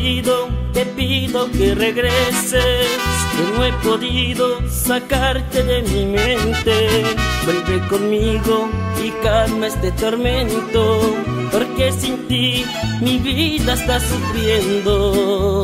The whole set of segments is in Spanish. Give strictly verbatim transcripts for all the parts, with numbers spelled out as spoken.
pido, te pido que regreses, que no he podido sacarte de mi mente. Vuelve conmigo y calma este tormento, porque sin ti mi vida está sufriendo.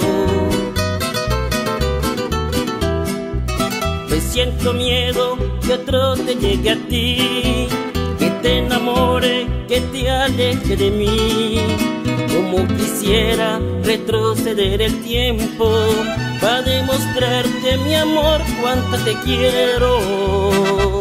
Pues siento miedo que otro te llegue a ti, que te enamore, que te aleje de mí. Como quisiera retroceder el tiempo para demostrarte, mi amor, cuánto te quiero.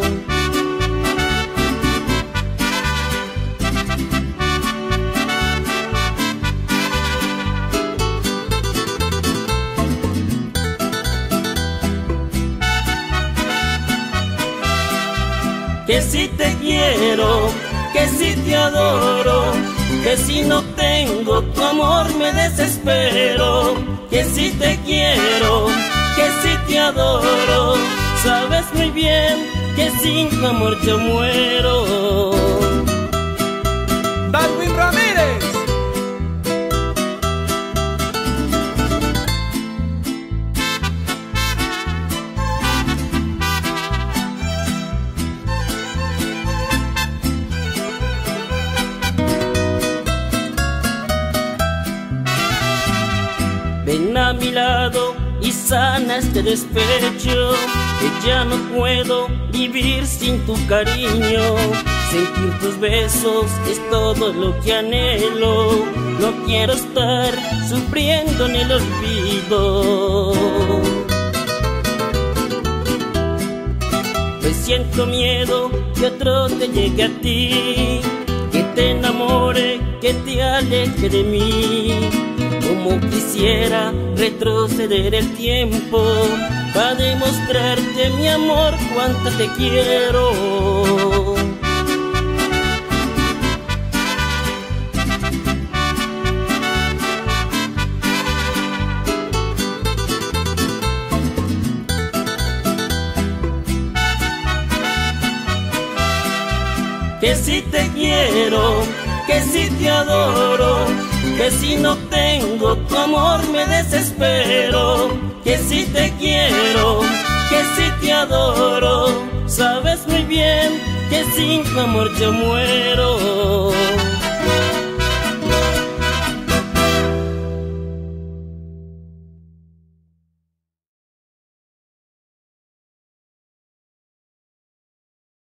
Que si te quiero, que si te adoro, que si no tengo tu amor me desespero. Que si te quiero, que si te adoro, sabes muy bien que sin tu amor yo muero. Darwin Ramírez. Ven a mi lado y sana este despecho, que ya no puedo vivir sin tu cariño. Sentir tus besos es todo lo que anhelo, no quiero estar sufriendo en el olvido. Pues siento miedo que otro te llegue a ti, que te enamore, que te aleje de mí. Como quisiera retroceder el tiempo para demostrarte, mi amor, cuánto te quiero. Que si te quiero, que si te adoro, que si no tengo tu amor me desespero. Que si te quiero, que si te adoro, sabes muy bien que sin tu amor yo muero.